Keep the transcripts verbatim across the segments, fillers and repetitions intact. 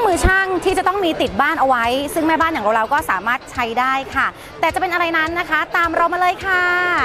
มือช่างที่จะต้องมีติดบ้านเอาไว้ซึ่งแม่บ้านอย่างเราเราก็สามารถใช้ได้ค่ะแต่จะเป็นอะไรนั้นนะคะตามเรามาเลยค่ะ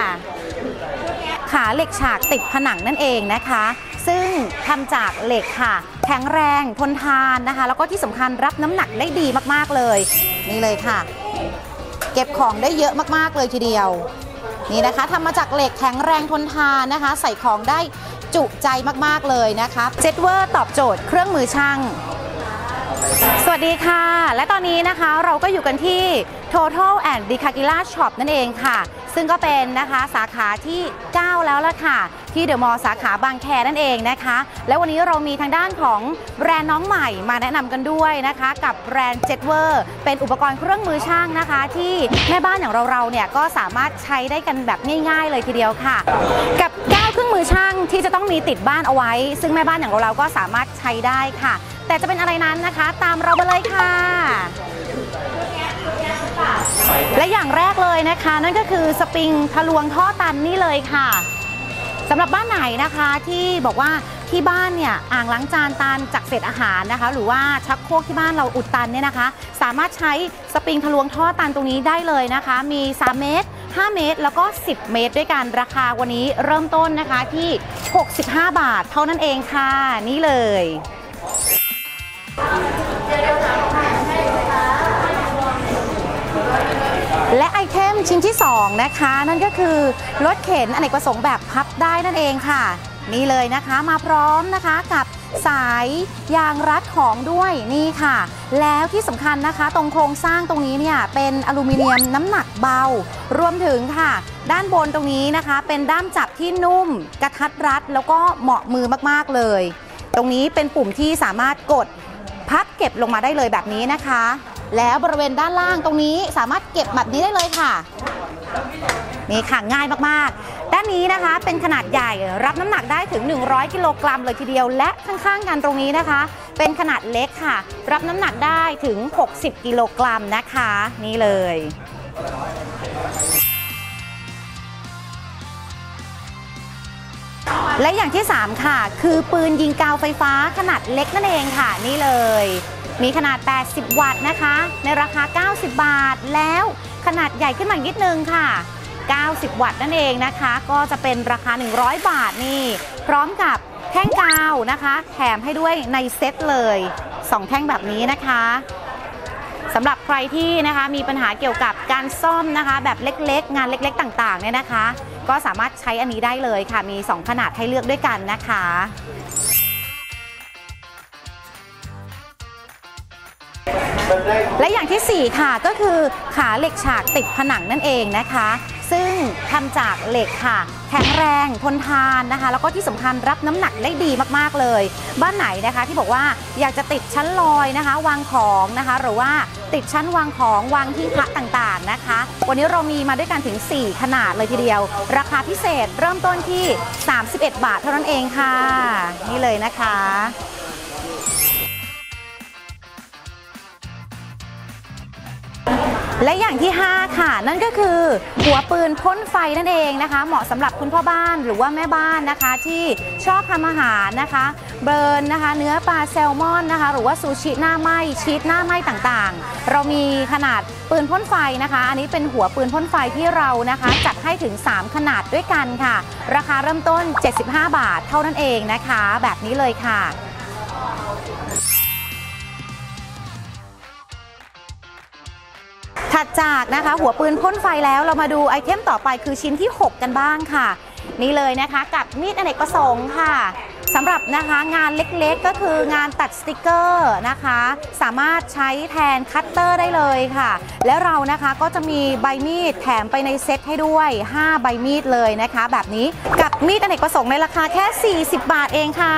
ขาเหล็กฉากติดผนังนั่นเองนะคะซึ่งทำจากเหล็กค่ะแข็งแรงทนทานนะคะแล้วก็ที่สำคัญรับน้ำหนักได้ดีมากๆเลยนี่เลยค่ะเก็บของได้เยอะมากๆเลยทีเดียวนี่นะคะทำมาจากเหล็กแข็งแรงทนทานนะคะใส่ของได้จุใจมากๆเลยนะคะเจ็ตเวอร์ตอบโจทย์เครื่องมือช่างสวัสดีค่ะและตอนนี้นะคะเราก็อยู่กันที่ Total and Decagila Shop นั่นเองค่ะซึ่งก็เป็นนะคะสาขาที่เก้าแล้วล่ะค่ะที่เดอะมอลล์สาขาบางแคนั่นเองนะคะและวันนี้เรามีทางด้านของแบรนด์น้องใหม่มาแนะนำกันด้วยนะคะกับแบรนด์ Jetwer เป็นอุปกรณ์เครื่องมือช่างนะคะที่แม่บ้านอย่างเราๆเนี่ยก็สามารถใช้ได้กันแบบง่ายๆเลยทีเดียวค่ะกับเก้าเครื่องมือช่างที่จะต้องมีติดบ้านเอาไว้ซึ่งแม่บ้านอย่างเราๆก็สามารถใช้ได้ค่ะแต่จะเป็นอะไรนั้นนะคะตามเราไปเลยค่ะและอย่างแรกเลยนะคะนั่นก็คือสปริงทะลวงท่อตันนี่เลยค่ะสำหรับบ้านไหนนะคะที่บอกว่าที่บ้านเนี่ยอ่างล้างจานตันจากเศษอาหารนะคะหรือว่าชักโครกที่บ้านเราอุดตันเนี่ยนะคะสามารถใช้สปริงทะลวงท่อตันตรงนี้ได้เลยนะคะมีสามเมตรห้าเมตรแล้วก็สิบเมตรด้วยกันราคาวันนี้เริ่มต้นนะคะที่หกสิบห้าบาทเท่านั้นเองค่ะนี่เลยและไอเทมชิ้นที่สองนะคะนั่นก็คือรถเข็นอเนกประสงค์แบบพับได้นั่นเองค่ะนี่เลยนะคะมาพร้อมนะคะกับสายยางรัดของด้วยนี่ค่ะแล้วที่สำคัญนะคะตรงโครงสร้างตรงนี้เนี่ยเป็นอลูมิเนียมน้ำหนักเบารวมถึงค่ะด้านบนตรงนี้นะคะเป็นด้ามจับที่นุ่มกระทัดรัดแล้วก็เหมาะมือมากๆเลยตรงนี้เป็นปุ่มที่สามารถกดพับเก็บลงมาได้เลยแบบนี้นะคะแล้วบริเวณด้านล่างตรงนี้สามารถเก็บแบบนี้ได้เลยค่ะนี่ค่ะง่ายมากๆด้านนี้นะคะเป็นขนาดใหญ่รับน้ำหนักได้ถึงหนึ่งร้อยกิโลกรัมเลยทีเดียวและข้างๆกันตรงนี้นะคะเป็นขนาดเล็กค่ะรับน้ำหนักได้ถึงหกสิบกิโลกรัมนะคะนี่เลยและอย่างที่สามค่ะคือปืนยิงกาวไฟฟ้าขนาดเล็กนั่นเองค่ะนี่เลยมีขนาดแปดสิบวัตต์นะคะในราคาเก้าสิบบาทแล้วขนาดใหญ่ขึ้นมาอีกนิดนึงค่ะเก้าสิบวัตต์นั่นเองนะคะก็จะเป็นราคาหนึ่งร้อยบาทนี่พร้อมกับแท่งกาวนะคะแถมให้ด้วยในเซ็ตเลยสองแท่งแบบนี้นะคะสำหรับใครที่นะคะมีปัญหาเกี่ยวกับการซ่อมนะคะแบบเล็กๆงานเล็กๆต่างๆเนี่ยนะคะก็สามารถใช้อันนี้ได้เลยค่ะมีสองขนาดให้เลือกด้วยกันนะคะและอย่างที่สี่ค่ะก็คือขาเหล็กฉากติดผนังนั่นเองนะคะซึ่งทำจากเหล็กค่ะแข็งแรงทนทานนะคะแล้วก็ที่สำคัญรับน้ำหนักได้ดีมากๆเลยบ้านไหนนะคะที่บอกว่าอยากจะติดชั้นลอยนะคะวางของนะคะหรือว่าติดชั้นวางของวางที่พักต่างๆนะคะวันนี้เรามีมาด้วยกันถึงสี่ขนาดเลยทีเดียวราคาพิเศษเริ่มต้นที่สามสิบเอ็ดบาทเท่านั้นเองค่ะนี่เลยนะคะและอย่างที่ห้าค่ะนั่นก็คือหัวปืนพ่นไฟนั่นเองนะคะเหมาะสำหรับคุณพ่อบ้านหรือว่าแม่บ้านนะคะที่ชอบทำอาหารนะคะเบิร์นนะคะเนื้อปลาแซลมอนนะคะหรือว่าซูชิหน้าไหม้ชีสหน้าไหม้ต่างๆเรามีขนาดปืนพ่นไฟนะคะอันนี้เป็นหัวปืนพ่นไฟที่เรานะคะจัดให้ถึงสามขนาดด้วยกันค่ะราคาเริ่มต้นเจ็ดสิบห้าบาทเท่านั้นเองนะคะแบบนี้เลยค่ะถัดจากนะคะหัวปืนพ่นไฟแล้วเรามาดูไอเทมต่อไปคือชิ้นที่หกกันบ้างค่ะนี่เลยนะคะกับมีดอเนกประสงค์ค่ะสำหรับนะคะงานเล็กๆก็คืองานตัดสติกเกอร์นะคะสามารถใช้แทนคัตเตอร์ได้เลยค่ะแล้วเรานะคะก็จะมีใบมีดแถมไปในเซตให้ด้วยห้าใบมีดเลยนะคะแบบนี้กับมีดอเนกประสงค์ในราคาแค่สี่สิบบาทเองค่ะ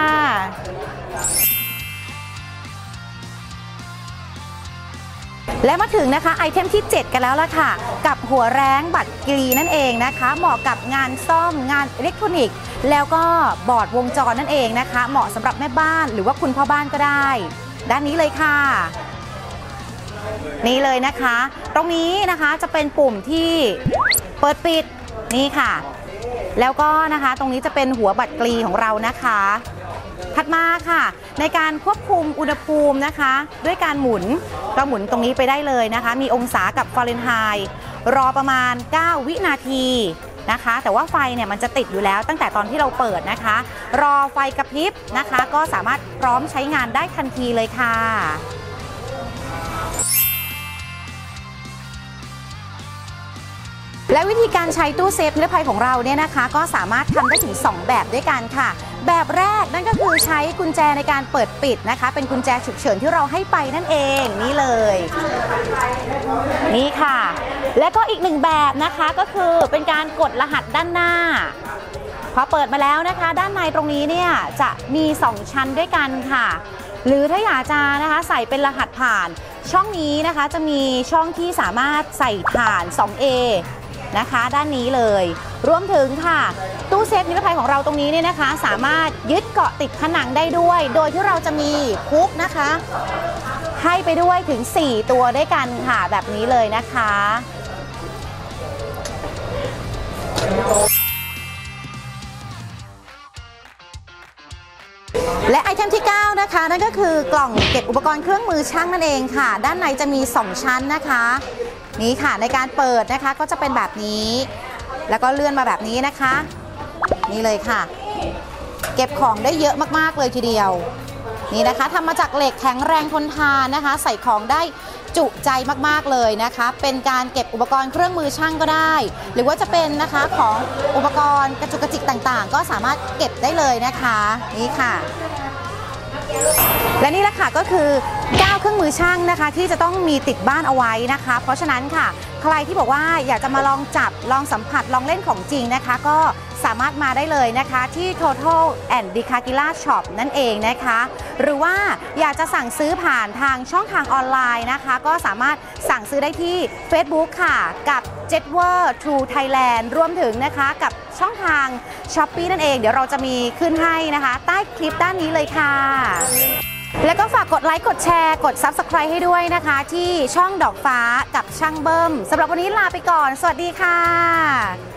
และมาถึงนะคะไอเทมที่เจ็ดกันแล้วล่ะค่ะกับหัวแร้งบัตรกรีนั่นเองนะคะเหมาะกับงานซ่อมงานอิเล็กทรอนิกส์แล้วก็บอร์ดวงจรนั่นเองนะคะเหมาะสำหรับแม่บ้านหรือว่าคุณพ่อบ้านก็ได้ด้านนี้เลยค่ะนี่เลยนะคะตรงนี้นะคะจะเป็นปุ่มที่เปิดปิดนี่ค่ะแล้วก็นะคะตรงนี้จะเป็นหัวบัตรกรีของเรานะคะถัดมาค่ะในการควบคุมอุณหภูมินะคะด้วยการหมุนก็หมุนตรงนี้ไปได้เลยนะคะมีองศากับฟาเรนไฮต์รอประมาณเก้าวินาทีนะคะแต่ว่าไฟเนี่ยมันจะติดอยู่แล้วตั้งแต่ตอนที่เราเปิดนะคะรอไฟกระพริบนะคะก็สามารถพร้อมใช้งานได้ทันทีเลยค่ะและวิธีการใช้ตู้เซฟนิรภัยของเราเนี่ยนะคะก็สามารถทำได้ถึงสองแบบด้วยกันค่ะแบบแรกนั่นก็คือใช้กุญแจในการเปิดปิดนะคะเป็นกุญแจฉุกเฉินที่เราให้ไปนั่นเองนี่เลยนี่ค่ะและก็อีกหนึ่งแบบนะคะก็คือเป็นการกดรหัสด้านหน้าพอเปิดมาแล้วนะคะด้านในตรงนี้เนี่ยจะมีสองชั้นด้วยกันค่ะหรือถ้าอยากจะนะคะใส่เป็นรหัสผ่านช่องนี้นะคะจะมีช่องที่สามารถใส่ผ่าน สองเอ นะคะด้านนี้เลยรวมถึงค่ะตู้เซฟนิรภัยของเราตรงนี้เนี่ยนะคะสามารถยึดเกาะติดผนังได้ด้วยโดยที่เราจะมีพุกนะคะให้ไปด้วยถึงสี่ตัวด้วยกันค่ะแบบนี้เลยนะคะและไอเทมที่เก้านะคะนั่นก็คือกล่องเก็บอุปกรณ์เครื่องมือช่างนั่นเองค่ะด้านในจะมีสองชั้นนะคะนี่ค่ะในการเปิดนะคะก็จะเป็นแบบนี้แล้วก็เลื่อนมาแบบนี้นะคะนี่เลยค่ะเก็บของได้เยอะมากๆเลยทีเดียวนี่นะคะทำมาจากเหล็กแข็งแรงทนทานนะคะใส่ของได้จุใจมากๆเลยนะคะเป็นการเก็บอุปกรณ์เครื่องมือช่างก็ได้หรือว่าจะเป็นนะคะของอุปกรณ์กระจุกกระจิกต่างๆก็สามารถเก็บได้เลยนะคะนี่ค่ะและนี่แหละค่ะก็คือเก้าเครื่องมือช่างนะคะที่จะต้องมีติดบ้านเอาไว้นะคะเพราะฉะนั้นค่ะใครที่บอกว่าอยากจะมาลองจับลองสัมผัสลองเล่นของจริงนะคะก็สามารถมาได้เลยนะคะที่ Total and Decathlon Shop นั่นเองนะคะหรือว่าอยากจะสั่งซื้อผ่านทางช่องทางออนไลน์นะคะก็สามารถสั่งซื้อได้ที่ Facebook ค่ะกับ Jetwer True Thailand รวมถึงนะคะกับช่องทาง Shopee นั่นเองเดี๋ยวเราจะมีขึ้นให้นะคะใต้คลิปด้านนี้เลยค่ะแล้วก็ฝากกดไลค์กดแชร์กด ซับสไครบ์ ให้ด้วยนะคะที่ช่องดอกฟ้ากับช่างเบิ้มสำหรับวันนี้ลาไปก่อนสวัสดีค่ะ